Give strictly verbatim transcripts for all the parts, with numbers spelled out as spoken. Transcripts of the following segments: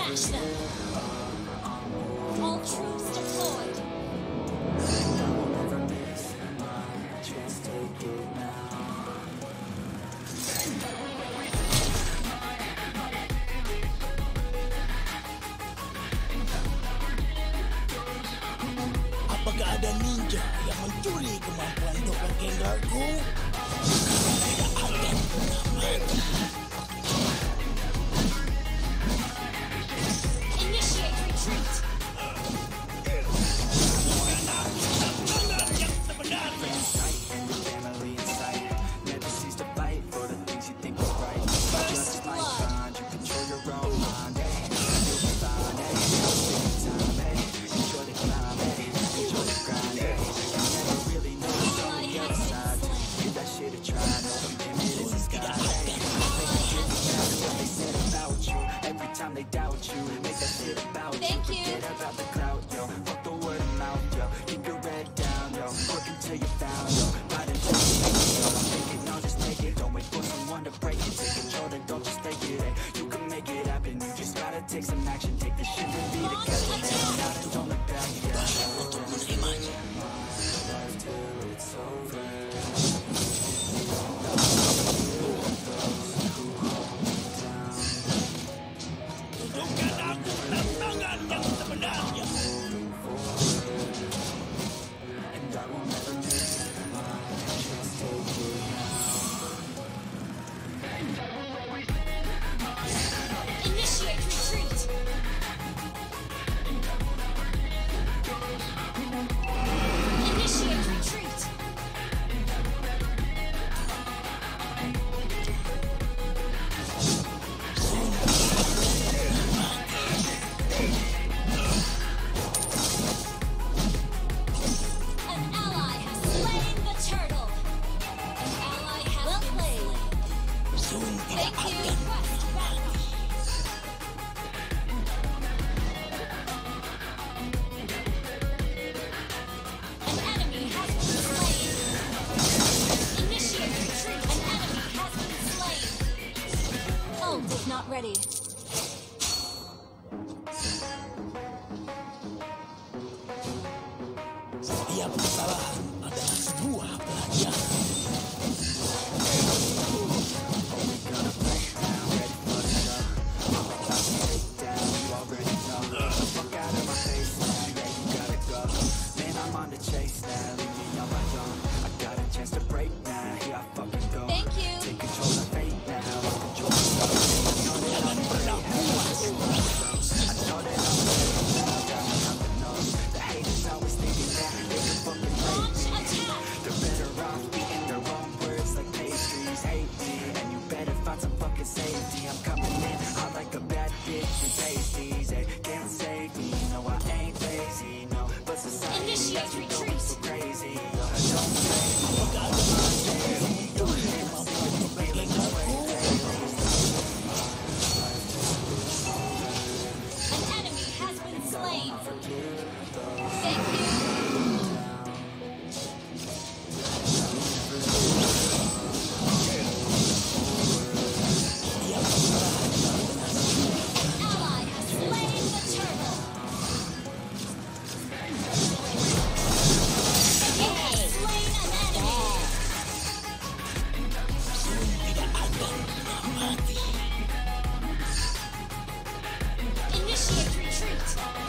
Smash them! All troops deployed! Apakah ada ninja yang mencuri kemampuan doppelgangerku? Tidak akan pernah mati. Initiate retreat! They doubt you, make that shit about Thank you. you. Forget about the clout, yo. Fuck the word of mouth, yo. Keep your head down, yo. Work until you found, yo. Fight until you make it, yo. Don't take it, no, just take it. Don't wait for someone to break it. Take control, then don't just take it, eh. You can make it happen. You just gotta take some action. Take the shit and be together. Now just don't look back, yeah. Untuk menerimanya. Till it's over. Tunjukkan aku tantangan yang sebenarnya. Initiate retreat! Initiate retreat! An ally has slain the turtle! An ally has well played! Sun tidak Thank you! akan Quest back! An enemy has been slain! Initiate retreat! An enemy has been slain! Ult is not ready. Setiap kesalahan adalah sebuah pelajaran. Fuck out of my face now, yeah, you gotta go. Man, I'm on the chase now, leave me on my own. I got a chance to break now, here I fucking go. Thank you! Take control of fate now, I control the flow. I know that I'm ready, I know that I'm ready, I got nothing knows. The haters always thinking that they can fucking Launch break me. attack! They're better off eating their own words like pastries. Hate me, and you better find some fucking safety. I'm coming in, I like a bad bitch and pasties. They can't save me, no I ain't lazy, no. But society Initiate has me retreat. going so crazy. Don't blame me, I'm lazy. Don't hate my fucking feeling this way lately. An enemy has been slain! Thank you! Ally has slain the turtle! You have slain an enemy! Sun tidak akan pernah mati. Initiate retreat!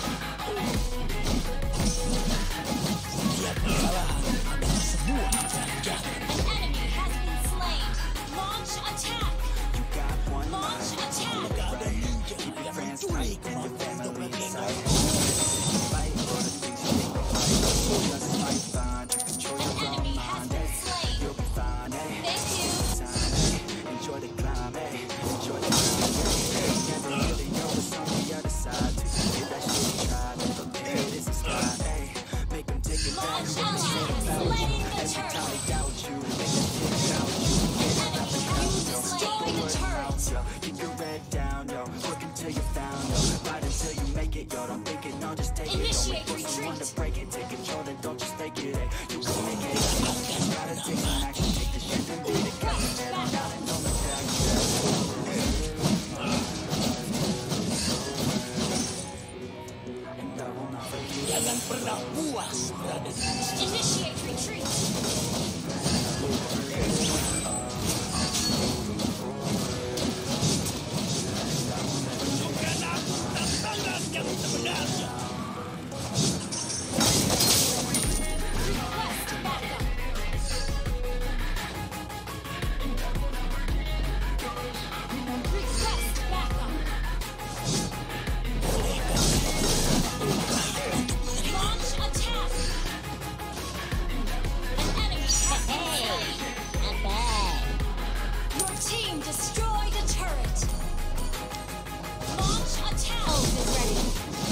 Setiap kesalahan adalah sebuah pelajaran. An enemy has been slain! Launch attack! You got one Launch mind, attack! Apakah ada ninja keep your yang friends mencuri tight and your kemampuan family inside. doppelgangerku? Fight for the things you think are right. Just like fine, you control An your own enemy has mind, been eh. slain! You'll be fine, eh. Thank you! Time, eh. Enjoy the climb, eh. Enjoy the climb, eh. You never really know what's on the other side. To give that shit a try, never think it is a sky, eh. Make them take it back, Launch what they said ally about you. slain the Every time turtle! they doubt you, make them shit about you. An enemy has destroyed the turret! Yo, keep your head down, yo. Work until you found, yo. Fight until you make it, yo. Don't think it, no, just take it. Don't Initiate wait for someone to retreat. break it. Take control, then don't just take it, eh. You can make it, you just gotta take some action. Take the shit and be the captain. Head on out and don't look back, yeah. destroyed a turret. Launch attack. Ult is ready.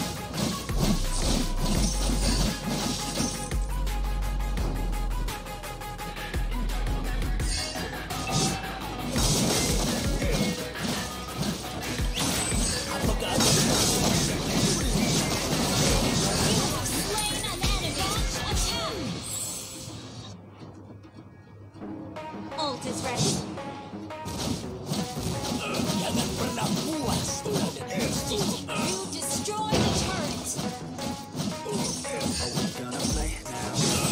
Ult is ready. Jangan pernah puas. You destroy the turret. Are we gonna play now?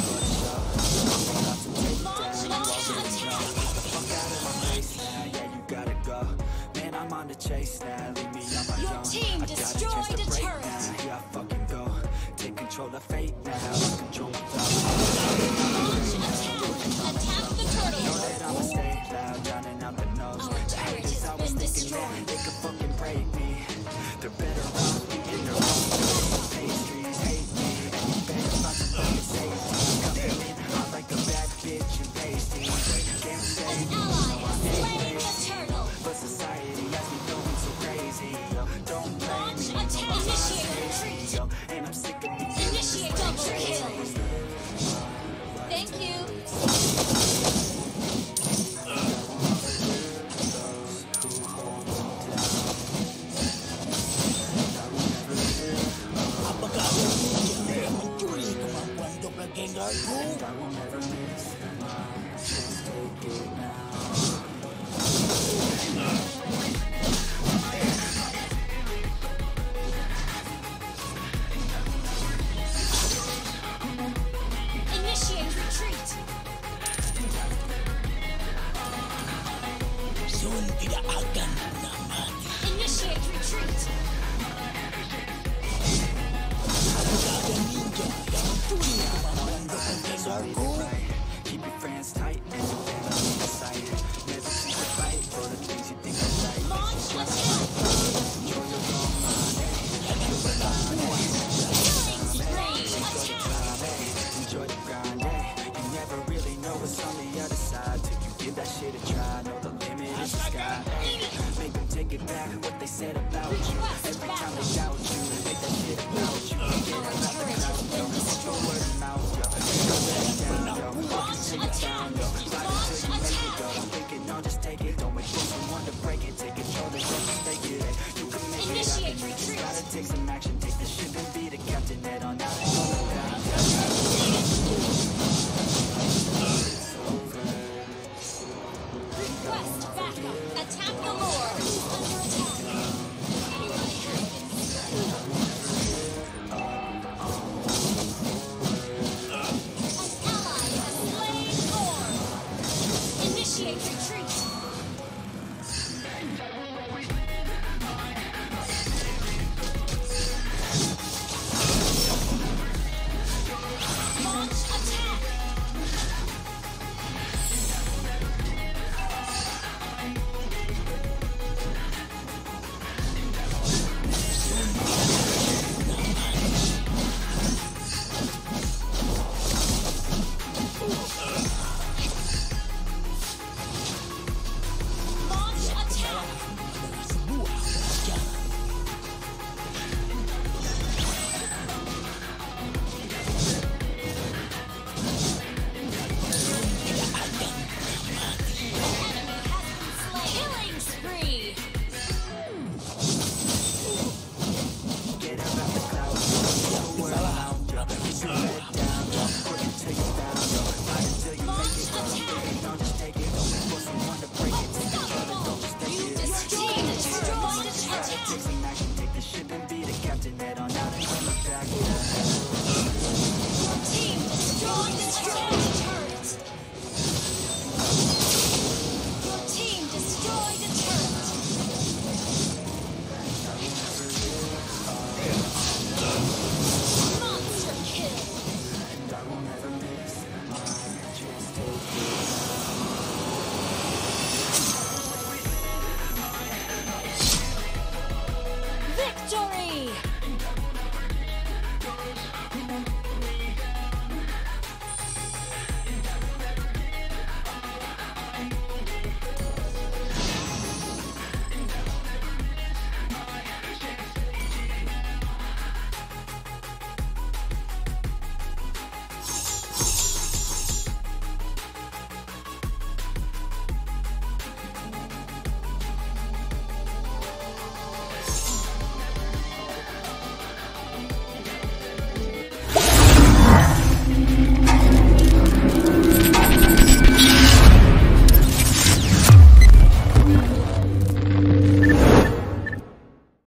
Launch attack. Fuck out of my face now, yeah, you gotta go. Man, I'm on the chase now, leave me on my Your own. team I got a chance destroyed to a break turret. now, yeah, I fucking go. Take control of fate now, control my thoughts. Launch attack. Attack the turtle. That I'ma stay loud, drowning out the nose. Our The turret haters has always been thinking that destroyed. they could fucking break me. They're better off eating their own pastries, hate me. And you better find some fucking safety. Coming in hot like a bad bitch and pasty. Can't stay, An ally has slain the turtle. but society has me going so crazy. Yo, don't blame Launch me. attack. Initiate retreat. Yo, and I'm sick of these Initiate double kill. Thank you. Apakah ada ninja yang mencuri kemampuan doppelgangerku? I will never miss just take it now. Initiate retreat. Sun tidak akan pernah mati. Initiate retreat. Apakah ada ninja yang mencuri kemampuan doppelgangerku? Keep your friends tight and your family in sight. Never cease to fight for the things you think are right. Launch attack. Enjoy your own money. Killing spree. Attack. Enjoy the grind, eh? You never really know what's on the other side till you give that shit a try. Know the limit is the sky. Make them take it back what they said about you. Every time they doubt you, make that shit about you. Our turret has been destroyed. Word of mouth, yo. Go let it down, yo. Launch attack. Launch attack. I'm thinking, no, just take it. Don't wait for someone to break it. Take control, then don't just take it. Eh? You can make it Initiate happen. You just retreat. gotta take some action.